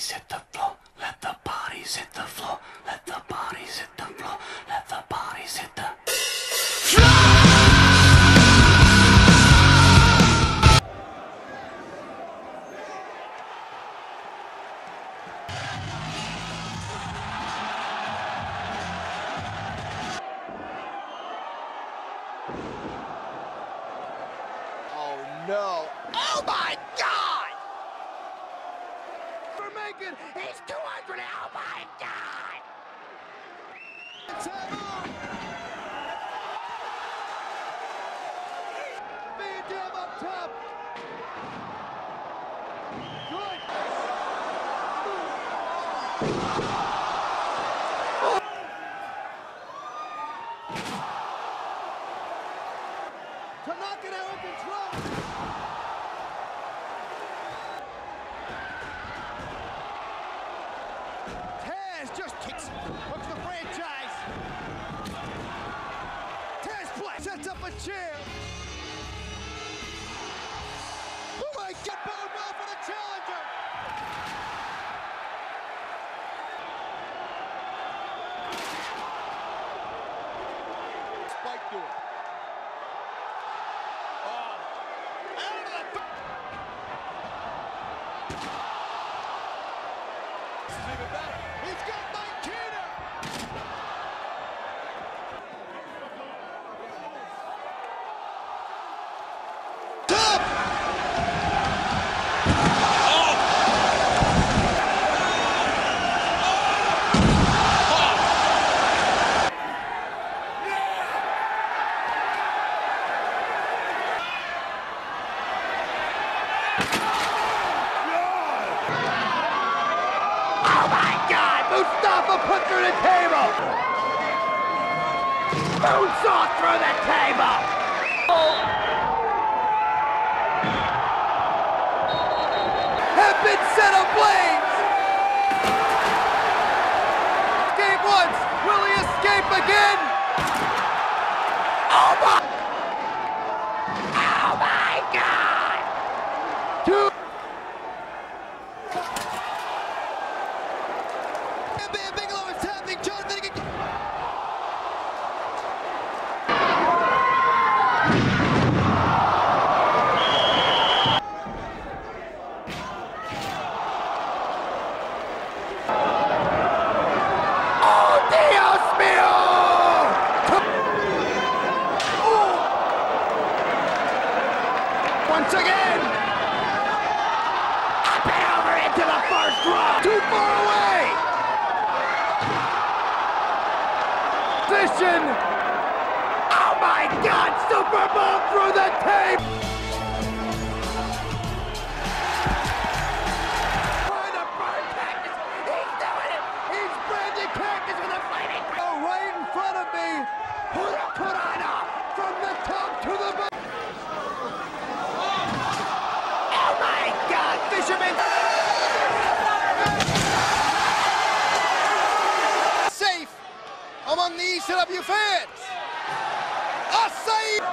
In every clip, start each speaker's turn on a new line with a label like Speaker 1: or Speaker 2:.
Speaker 1: bodies hit the floor. Let the bodies hit the floor. Let the bodies hit the floor. Let the bodies hit the
Speaker 2: Oh no. Oh my God! For making, he's 200. Oh my God! Van Dam up top. Good. To knock it out of control. Taz just kicks, hooks the franchise. Taz play, sets up a chair. Oh my God, bone well for the challenger. Spike to it. He's got Mike Keener! Top! Oh my God! Mustafa put through the table! Moonsault through the table! Have been set ablaze! Escape once! Will he escape again? Oh my! Oh my God! Two! Bam Bigelow is tapping Jonathan again. Oh, Dios mío! Once again! Up and over into the first row! Too far away! Position! Oh my God! Super bomb through the tape! Trying to burn Cactus! He's doing it! He's branding Cactus with a fighting! Oh, right in front of me! Hurricanrana from the top to the bottom! Oh my God! Fisherman! Safe among the ECW fans! A save!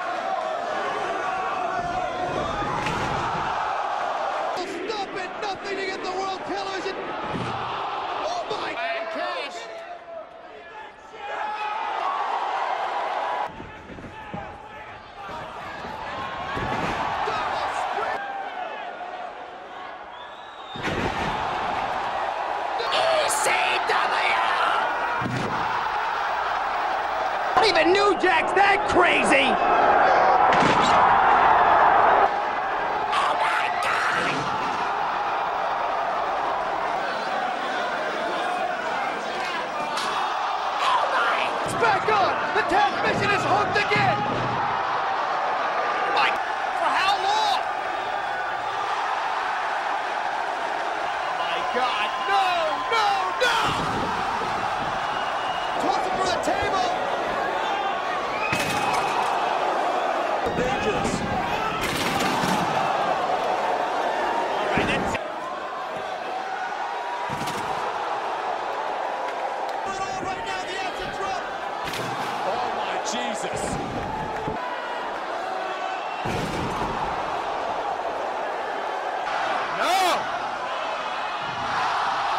Speaker 2: Stop it! Nothing to get the world television! Oh my! And Cash! Double split! ECW! Not even New Jack's that crazy! Oh my God! Oh my! It's back on! The transmission is hooked again! Mike, for how long? Oh my God! No! No! No! Toss it for the table! Dangerous. All right, that's it. But all right now, the acid drop. Oh my Jesus. No.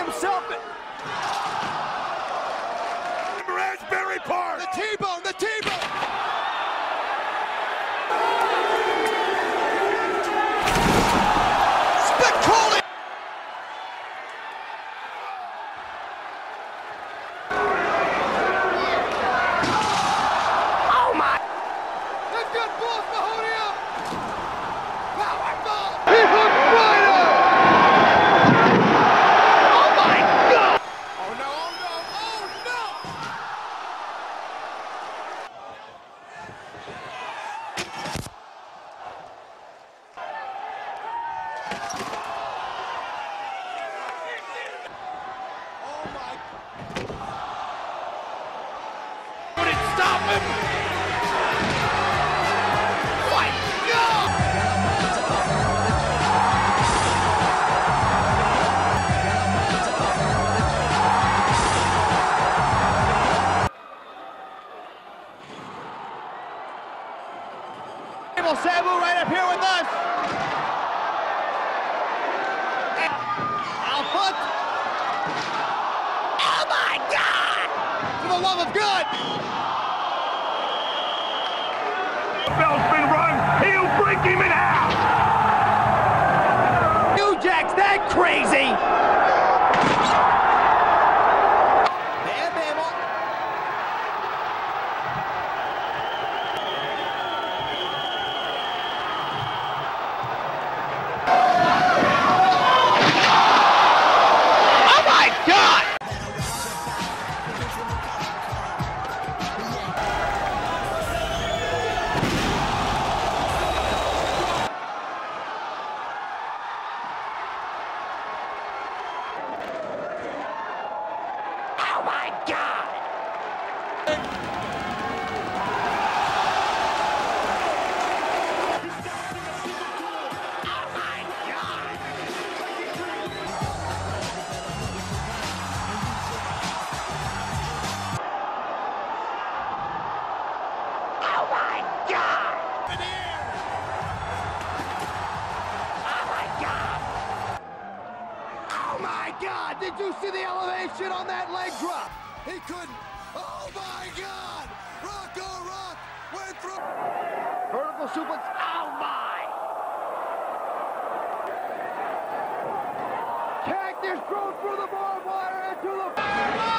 Speaker 2: himself.
Speaker 3: Raspberry Park.
Speaker 2: The T-bone, the T-bone. Spectacular.
Speaker 3: Oh my!
Speaker 2: That's good, Boss Mahoney up. Powerbomb. He hooked right up.
Speaker 3: Oh my God!
Speaker 2: Oh no, oh no, oh no. Oh my.
Speaker 3: Would it stop him? My God!
Speaker 2: Sabu right up here with us. Out front.
Speaker 3: Oh my God!
Speaker 2: For the love of God.
Speaker 3: Bell's been run. He'll break him in half.
Speaker 2: New Jack's that crazy. Bam, bam, oh.
Speaker 3: Oh my God! Oh my God! Oh my God! Oh my God! Oh my God!
Speaker 2: Oh my God! Did you see the elevation on that leg drop? He couldn't. Oh my God! Rocco Rock went through. Vertical suplex.
Speaker 3: Oh my!
Speaker 2: Cactus thrown through the barbed wire into the.